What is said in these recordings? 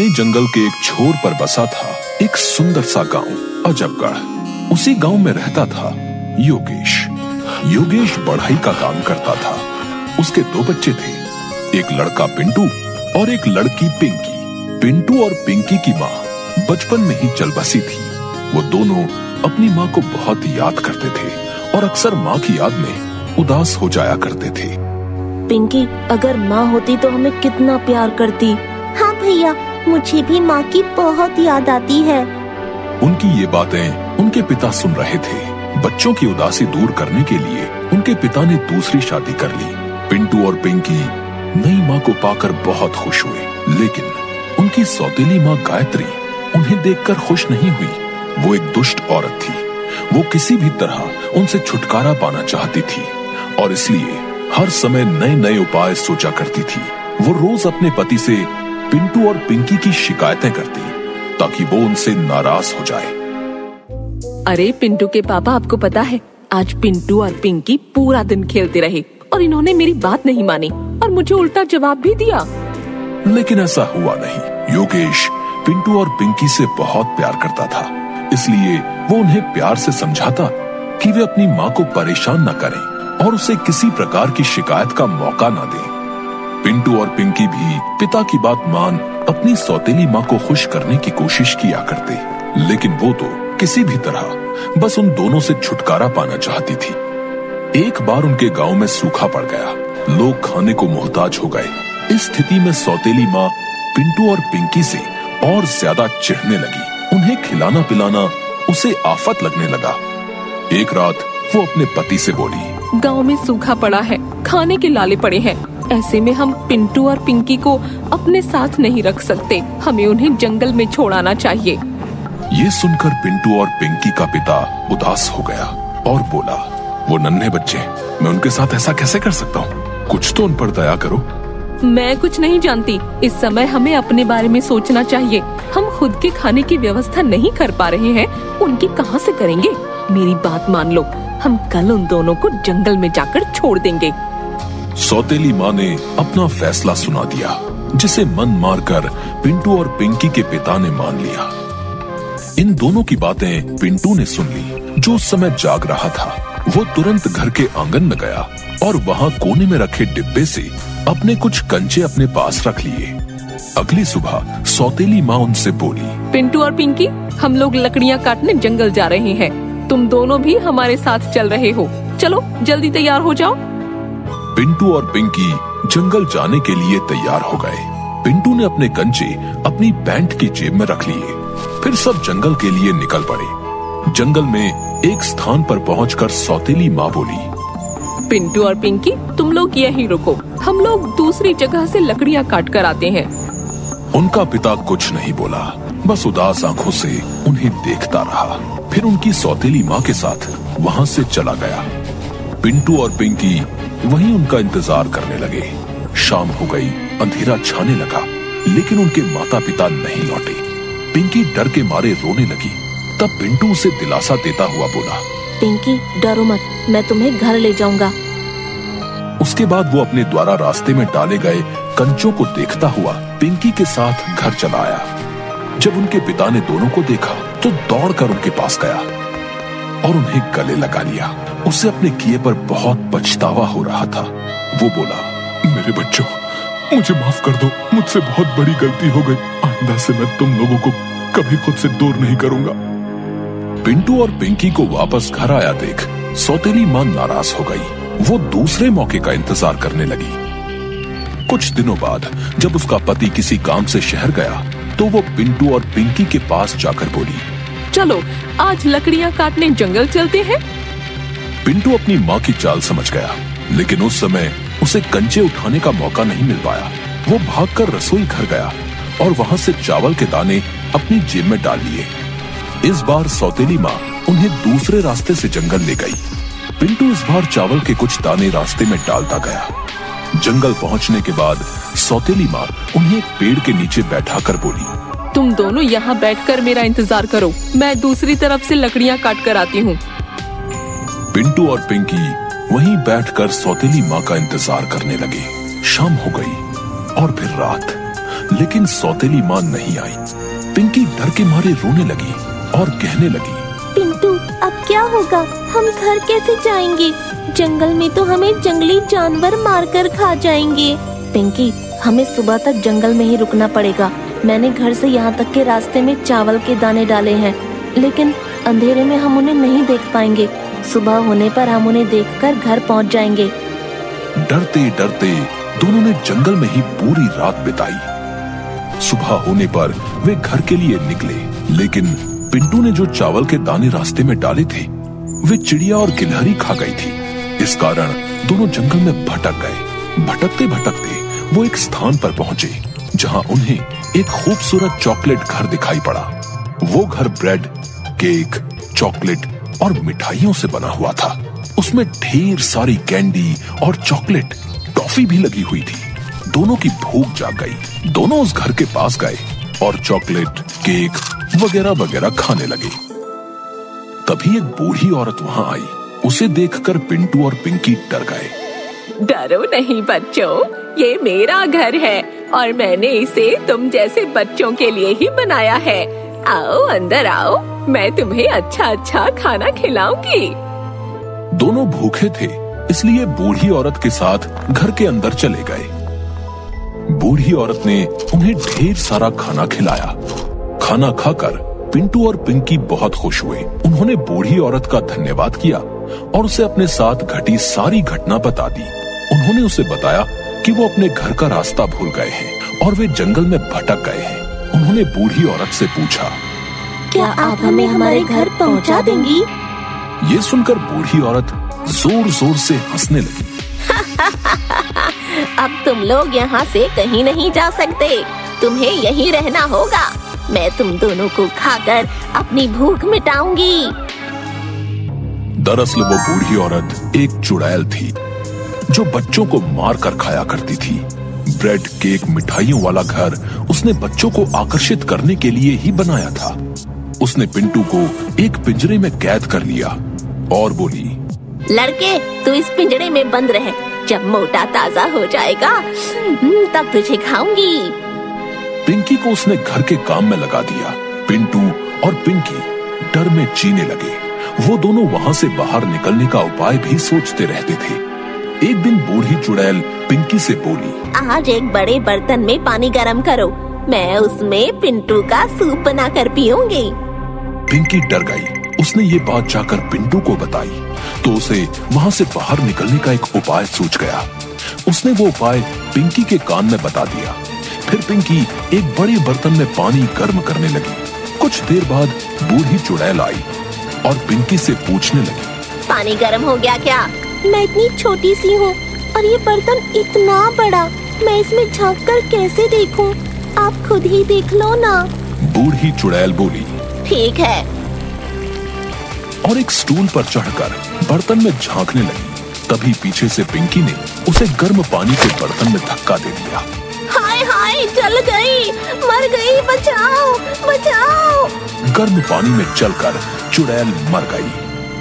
घने जंगल के एक छोर पर बसा था एक सुंदर सा गांव अजबगढ़। उसी गांव में रहता था योगेश। योगेश बढ़ई का काम करता था। उसके दो बच्चे थे, एक लड़का पिंटू और एक लड़की पिंकी। पिंटू और पिंकी की माँ बचपन में ही चल बसी थी। वो दोनों अपनी माँ को बहुत याद करते थे और अक्सर माँ की याद में उदास हो जाया करते थे। पिंकी, अगर माँ होती तो हमें कितना प्यार करती। हाँ भैया, मुझे भी माँ की बहुत याद आती है। उनकी ये बातें उनके पिता सुन रहे थे। बच्चों की उदासी दूर करने के लिए उनके पिता ने दूसरी शादी कर ली। पिंटू और पिंकी नई माँ को पाकर बहुत खुश हुए, लेकिन उनकी सौतेली माँ गायत्री उन्हें देखकर खुश नहीं हुई। वो एक दुष्ट औरत थी। वो किसी भी तरह उनसे छुटकारा पाना चाहती थी और इसलिए हर समय नए नए उपाय सोचा करती थी। वो रोज अपने पति से पिंटू और पिंकी की शिकायतें करती ताकि वो उनसे नाराज हो जाए। अरे पिंटू के पापा, आपको पता है आज पिंटू और पिंकी पूरा दिन खेलते रहे और इन्होंने मेरी बात नहीं मानी और मुझे उल्टा जवाब भी दिया। लेकिन ऐसा हुआ नहीं। योगेश पिंटू और पिंकी से बहुत प्यार करता था, इसलिए वो उन्हें प्यार से समझाता कि वे अपनी माँ को परेशान न करें और उसे किसी प्रकार की शिकायत का मौका न दें। पिंटू और पिंकी भी पिता की बात मान अपनी सौतेली माँ को खुश करने की कोशिश किया करते, लेकिन वो तो किसी भी तरह बस उन दोनों से छुटकारा पाना चाहती थी। एक बार उनके गांव में सूखा पड़ गया। लोग खाने को मोहताज हो गए। इस स्थिति में सौतेली माँ पिंटू और पिंकी से और ज्यादा चिढ़ने लगी। उन्हें खिलाना पिलाना उसे आफत लगने लगा। एक रात वो अपने पति से बोली, गांव में सूखा पड़ा है, खाने के लाले पड़े हैं। ऐसे में हम पिंटू और पिंकी को अपने साथ नहीं रख सकते। हमें उन्हें जंगल में छोड़ाना चाहिए। ये सुनकर पिंटू और पिंकी का पिता उदास हो गया और बोला, वो नन्हे बच्चे, मैं उनके साथ ऐसा कैसे कर सकता हूँ? कुछ तो उन पर दया करो। मैं कुछ नहीं जानती। इस समय हमें अपने बारे में सोचना चाहिए। हम खुद के खाने की व्यवस्था नहीं कर पा रहे हैं, उनकी कहाँ से करेंगे? मेरी बात मान लो, हम कल उन दोनों को जंगल में जाकर छोड़ देंगे। सौतेली माँ ने अपना फैसला सुना दिया, जिसे मन मारकर पिंटू और पिंकी के पिता ने मान लिया। इन दोनों की बातें पिंटू ने सुन ली, जो उस समय जाग रहा था। वो तुरंत घर के आंगन में गया और वहाँ कोने में रखे डिब्बे से अपने कुछ कंचे अपने पास रख लिए। अगली सुबह सौतेली माँ उनसे बोली, पिंटू और पिंकी, हम लोग लकड़ियाँ काटने जंगल जा रहे हैं। तुम दोनों भी हमारे साथ चल रहे हो। चलो जल्दी तैयार हो जाओ। पिंटू और पिंकी जंगल जाने के लिए तैयार हो गए। पिंटू ने अपने कंचे अपनी पैंट की जेब में रख लिए। फिर सब जंगल के लिए निकल पड़े। जंगल में एक स्थान पर पहुंचकर सौतेली माँ बोली, पिंटू और पिंकी, तुम लोग यहीं रुको, हम लोग दूसरी जगह से लकड़ियाँ काट कर आते हैं। उनका पिता कुछ नहीं बोला, बस उदास आंखों से उन्हें देखता रहा। फिर उनकी सौतेली माँ के साथ वहाँ से चला गया। पिंटू और पिंकी वहीं उनका इंतजार करने लगे। शाम हो गई, अंधेरा छाने लगा, लेकिन उनके माता पिता नहीं लौटे। पिंकी डर के मारे रोने लगी। तब पिंटू उसे दिलासा देता हुआ बोला, पिंकी डरो मत, मैं तुम्हें घर ले जाऊंगा। उसके बाद वो अपने द्वारा रास्ते में डाले गए कंचों को देखता हुआ पिंकी के साथ घर चला आया। जब उनके पिता ने दोनों को देखा तो दौड़कर उनके पास गया और उन्हें गले लगा लिया। उसे अपने किए पर बहुत पछतावा हो रहा था। वो बोला, मेरे बच्चों, मुझे माफ कर दो, मुझसे बहुत बड़ी गलती हो गई। आइंदा से मैं तुम लोगों को कभी खुद से दूर नहीं करूंगा। पिंटू और पिंकी को वापस घर आया देख सौतेली माँ नाराज हो गई। वो दूसरे मौके का इंतजार करने लगी। कुछ दिनों बाद जब उसका पति किसी काम से शहर गया तो वो पिंटू और पिंकी के पास जाकर बोली, चलो आज लकड़ियाँ काटने जंगल चलते हैं। पिंटू अपनी माँ की चाल समझ गया, लेकिन उस समय उसे कंचे उठाने का मौका नहीं मिल पाया। वो भागकर रसोई घर गया और वहाँ से चावल के दाने अपनी जेब में डाल लिए। इस बार सौतेली माँ उन्हें दूसरे रास्ते से जंगल ले गई। पिंटू इस बार चावल के कुछ दाने रास्ते में डालता गया। जंगल पहुँचने के बाद सौतेली माँ उन्हें एक पेड़ के नीचे बैठाकर बोली, तुम दोनों यहाँ बैठकर मेरा इंतजार करो, मैं दूसरी तरफ से लकड़ियाँ काट कर आती हूँ। पिंटू और पिंकी वहीं बैठकर सौतेली माँ का इंतजार करने लगे। शाम हो गई और फिर रात। लेकिन सौतेली माँ नहीं आई। पिंकी डर के मारे रोने लगी और कहने लगी, पिंटू अब क्या होगा, हम घर कैसे जाएंगे? जंगल में तो हमें जंगली जानवर मारकर खा जाएंगे। पिंकी, हमें सुबह तक जंगल में ही रुकना पड़ेगा। मैंने घर से यहाँ तक के रास्ते में चावल के दाने डाले हैं, लेकिन अंधेरे में हम उन्हें नहीं देख पाएंगे। सुबह होने पर हम उन्हें देखकर घर पहुँच जाएंगे। डरते डरते दोनों ने जंगल में ही पूरी रात बिताई। सुबह होने पर वे घर के लिए निकले, लेकिन पिंटू ने जो चावल के दाने रास्ते में डाले थे वे चिड़िया और गिलहरी खा गई थी। इस कारण दोनों जंगल में भटक गए। भटकते भटकते वो एक स्थान पर पहुंचे जहां उन्हें एक खूबसूरत चॉकलेट घर दिखाई पड़ा। वो घर ब्रेड, केक, चॉकलेट और मिठाइयों से बना हुआ था। उसमें ढेर सारी कैंडी और चॉकलेट, टॉफी भी लगी हुई थी। दोनों की भूख जाग गई। दोनों उस घर के पास गए और चॉकलेट, केक वगैरह वगैरह खाने लगे। तभी एक बूढ़ी औरत वहां आई। उसे देखकर पिंटू और पिंकी डर गए। डरो नहीं बच्चों, ये मेरा घर है और मैंने इसे तुम जैसे बच्चों के लिए ही बनाया है। आओ अंदर आओ, मैं तुम्हें अच्छा अच्छा खाना खिलाऊंगी। दोनों भूखे थे, इसलिए बूढ़ी औरत के साथ घर के अंदर चले गए। बूढ़ी औरत ने उन्हें ढेर सारा खाना खिलाया। खाना खाकर पिंटू और पिंकी बहुत खुश हुए। उन्होंने बूढ़ी औरत का धन्यवाद किया और उसे अपने साथ घटी सारी घटना बता दी। उन्होंने उसे बताया कि वो अपने घर का रास्ता भूल गए हैं और वे जंगल में भटक गए हैं। उन्होंने बूढ़ी औरत से पूछा, क्या आप हमें हमारे घर पहुंचा देंगी? ये सुनकर बूढ़ी औरत जोर जोर से हंसने लगी। अब तुम लोग यहाँ से कहीं नहीं जा सकते, तुम्हें यहीं रहना होगा। मैं तुम दोनों को खाकर अपनी भूख मिटाऊंगी। दरअसल वो बूढ़ी औरत एक चुड़ैल थी जो बच्चों को मार कर खाया करती थी। ब्रेड, केक, मिठाइयों वाला घर उसने बच्चों को आकर्षित करने के लिए ही बनाया था। उसने पिंटू को एक पिंजरे में कैद कर लिया और बोली, लड़के तू इस पिंजरे में बंद रहे, जब मोटा ताजा हो जाएगा तब तुझे खाऊंगी। पिंकी को उसने घर के काम में लगा दिया। पिंटू और पिंकी डर में चीने लगे। वो दोनों वहां से बाहर निकलने का उपाय भी सोचते रहते थे। एक दिन बूढ़ी चुड़ैल पिंकी से बोली, आज एक बड़े बर्तन में पानी गरम करो, मैं उसमें पिंटू का सूप बनाकर पीऊंगी। पिंकी डर गई। उसने ये बात जाकर पिंटू को बताई तो उसे वहां से बाहर निकलने का एक उपाय सूझ गया। उसने वो उपाय पिंकी के कान में बता दिया। फिर पिंकी एक बड़े बर्तन में पानी गर्म करने लगी। कुछ देर बाद बूढ़ी चुड़ैल आई और पिंकी से पूछने लगी, पानी गर्म हो गया क्या? मैं इतनी छोटी सी हूँ और ये बर्तन इतना बड़ा, मैं इसमें झांक कर कैसे देखूं? आप खुद ही देख लो ना। बूढ़ी चुड़ैल बोली, ठीक है। और एक स्टूल पर चढ़कर बर्तन में झांकने लगी। तभी पीछे से पिंकी ने उसे गर्म पानी के बर्तन में धक्का दे दिया। हाय हाय, जल गई, मर गई, बचाओ बचाओ। गर्म पानी में चलकर चुड़ैल मर गई।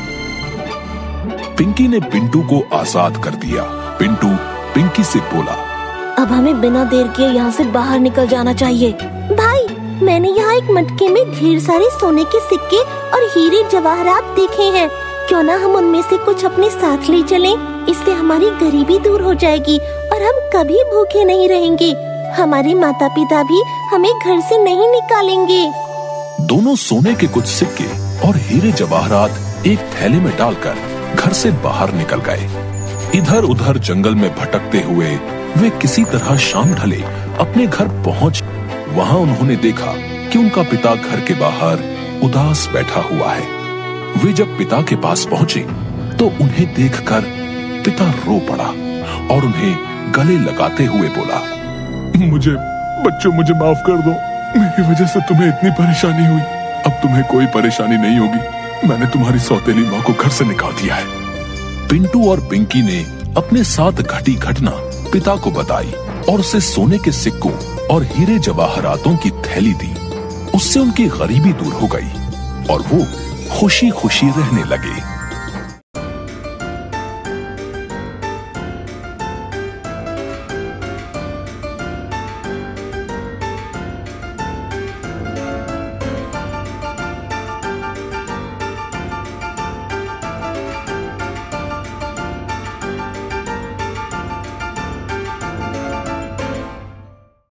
पिंकी ने पिंटू को आजाद कर दिया। पिंटू पिंकी से बोला, अब हमें बिना देर किए यहाँ से बाहर निकल जाना चाहिए। भाई, मैंने यहाँ एक मटके में ढेर सारे सोने के सिक्के और हीरे जवाहरात देखे हैं। क्यों ना हम उनमें से कुछ अपने साथ ले चलें? इससे हमारी गरीबी दूर हो जाएगी और हम कभी भूखे नहीं रहेंगे। हमारे माता पिता भी हमें घर से नहीं निकालेंगे। दोनों सोने के कुछ सिक्के और हीरे जवाहरात एक थैले में डालकर घर से बाहर निकल गए। इधर उधर जंगल में भटकते हुए वे किसी तरह शाम ढले अपने घर पहुंच। वहां उन्होंने देखा कि उनका पिता घर के बाहर उदास बैठा हुआ है। वे जब पिता के पास पहुंचे तो उन्हें देखकर पिता रो पड़ा और उन्हें गले लगाते हुए बोला, मुझे माफ कर दो। मेरी वजह से तुम्हें इतनी परेशानी हुई। अब तुम्हें कोई परेशानी नहीं होगी। मैंने तुम्हारी सौतेली माँ को घर से निकाल दिया है। पिंटू और पिंकी ने अपने साथ घटी घटना पिता को बताई और उसे सोने के सिक्कों और हीरे जवाहरातों की थैली दी। उससे उनकी गरीबी दूर हो गई और वो खुशी खुशी रहने लगे।